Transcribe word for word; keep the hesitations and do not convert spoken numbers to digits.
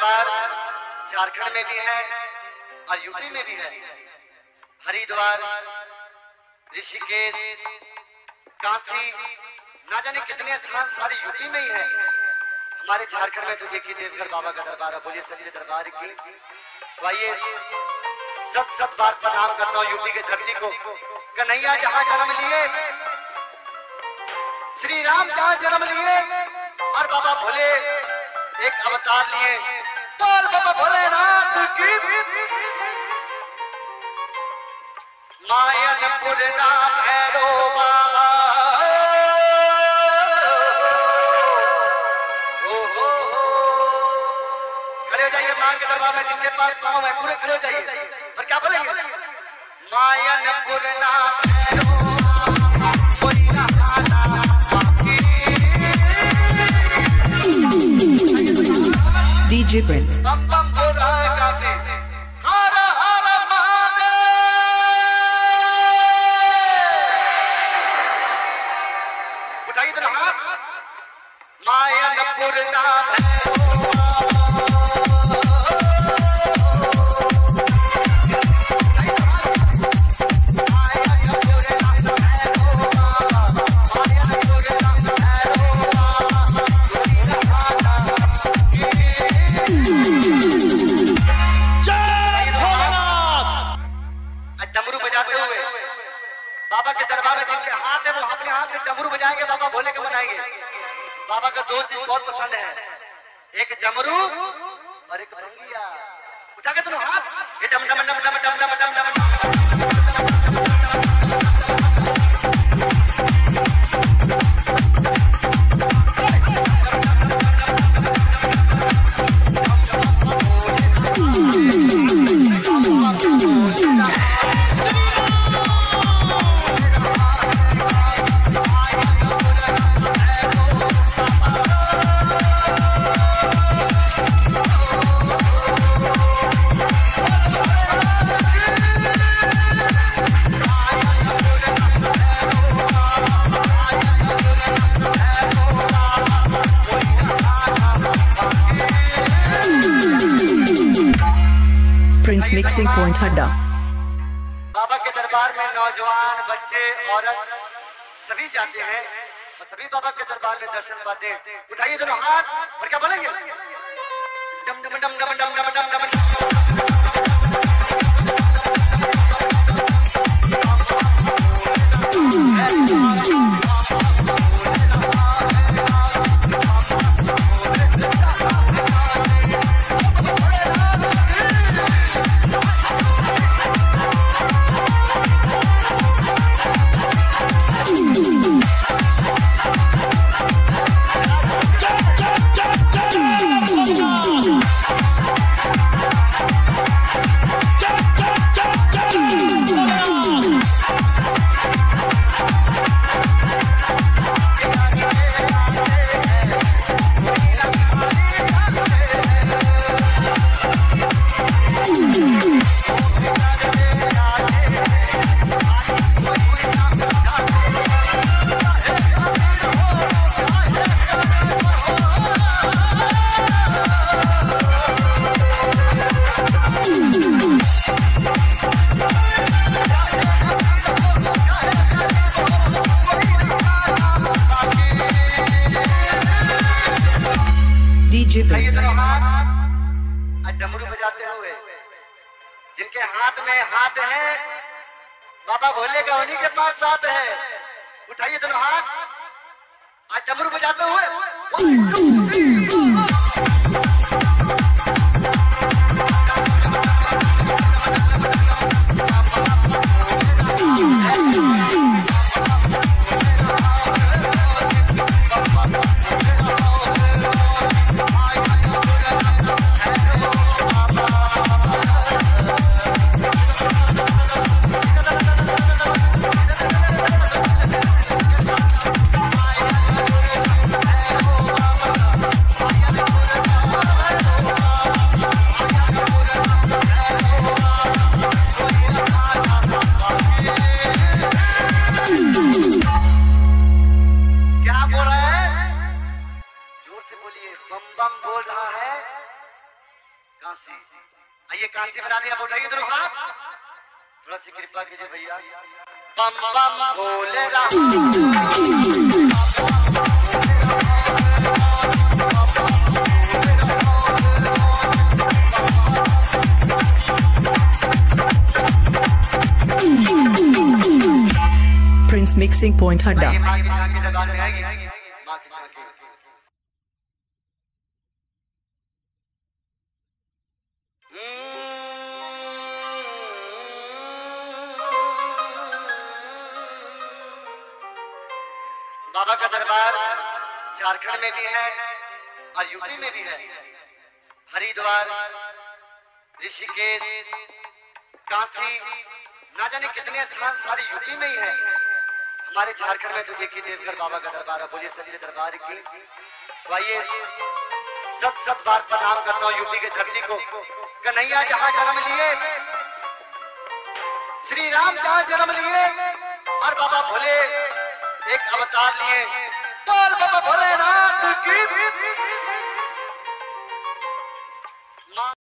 दरबार झारखंड में भी है और यूपी में भी है। हरिद्वार, ऋषिकेश, काशी, ना जाने कितने स्थान सारे यूपी में ही है। हमारे झारखंड में तो एक ही देवघर बाबा का दरबार है। बोलिए सच्चे दरबार की। तो आइए सत सत बार प्रणाम करता हूँ यूपी की धरती को। कन्हैया जहाँ जन्म लिए, श्री राम जहाँ जन्म लिए और बाबा भोले एक अवतार लिए। बोल बाबा भोलेनाथ की। मायनपुर ना भैरो बाबा, ओ हो हो। खड़े हो जाइए मां के दरबार में, जिनके पास पाँव है पूरे खड़े हो जाइए। और क्या बोलेंगे? मायनपुर ना भैरो कोई ना D J Prince. बम बम बोल रहा है काशी। हर हर महादेव। उठाइए तो हाथ। मायनपुर ना डमरू बजाते हुए बाबा के दरबार में जिनके हाथ है वो अपने हाथ से डमरू बजाएंगे, बाबा भोले को मनाएंगे। बाबा का दो चीज बहुत पसंद है, एक डमरू और एक भंगिया। उठा के दोनों हाथ। ये डम डम डम डम डम डम डम डम। Prince Mixing Point Hadda. बाबा के दरबार में नौजवान, बच्चे, औरत सभी जाते हैं और सभी बाबा के दरबार में दर्शन पाते हैं। उठाइए दोनों हाथ और क्या बोलेंगे? डम डम डम डम डम डम डम डम। डमरू बजाते हुए जिनके हाथ में हाथ है बाबा भोले का, उन्हीं के पास साथ है। उठाइए दोनों हाथ। आज डमरू बजाते हुए आइए काशी बना दिया, उठाइए दोनों हाथ, थोड़ा सी कृपा कीजिए भैया। बम बम Bhole Ram, Prince Mixing Point Hadda. माँ की झांकी दरबार में आएगी, माँ की झांकी। बाबा का दरबार झारखंड में भी है और यूपी में भी है। हरिद्वार, ऋषिकेश, काशी, ना जाने कितने स्थान सारे यूपी में ही है। हमारे झारखंड में तो एक ही देवघर बाबा का दरबार है। बोलिए सच्चे दरबार की। तो आइए सत सत बार प्रणाम करता हूँ यूपी की धरती को। कन्हैया जहाँ जन्म लिए, श्री राम जहाँ जन्म लिए और बाबा भोले एक अवतार लिए। बोल बाबा भोलेनाथ की।